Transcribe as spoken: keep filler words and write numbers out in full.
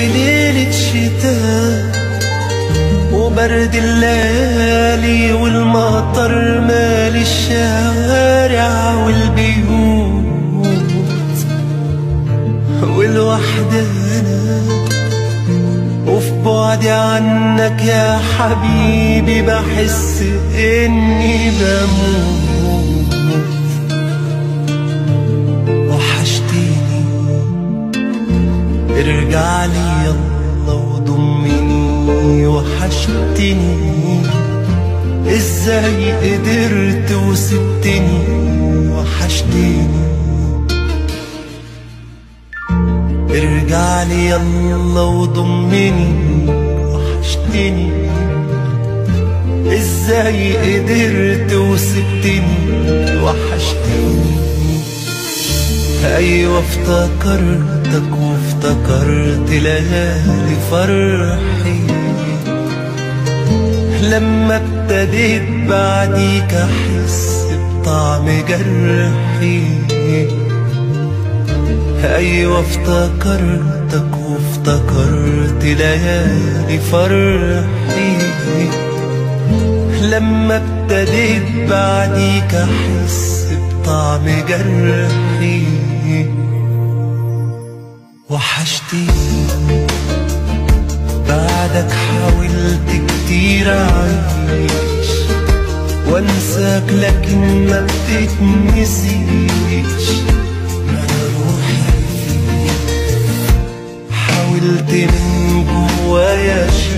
ليلة شتاء وبرد الليالي والمطر مالي الشوارع والبيوت، والوحدة أنا وفي بعدي عنك يا حبيبي بحس إني بموت. وحشتيني ارجع لي يلا وضمني، وحشتني ازاي قدرت وسبتني، وحشتني ارجع لي يلا وضمني، وحشتني ازاي قدرت وسبتني، وحشتني. ايوه افتكرتك وافتكرت ليالي فرحي، لما ابتديت بعديك احس بطعم جرحي. ايوه افتكرتك وافتكرت ليالي فرحي، لما ابتديت بعديك احس بطعم جرحي. وحشتني بعدك حاولت كتير اعيش وانساك لكن ما بتتنسيش، انا روحي حاولت من جوايا